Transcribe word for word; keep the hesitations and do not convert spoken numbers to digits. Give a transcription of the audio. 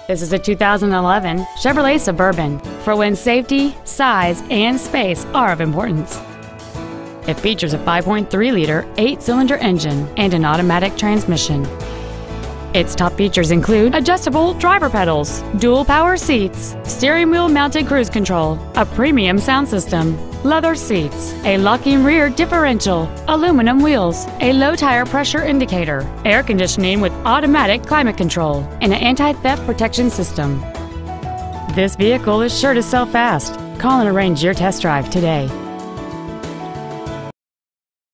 This is a two thousand eleven Chevrolet Suburban for when safety, size, and space are of importance. It features a five point three liter eight-cylinder engine and an automatic transmission. Its top features include adjustable driver pedals, dual power seats, steering wheel mounted cruise control, a premium sound system, leather seats, a locking rear differential, aluminum wheels, a low tire pressure indicator, air conditioning with automatic climate control, and an anti-theft protection system. This vehicle is sure to sell fast. Call and arrange your test drive today.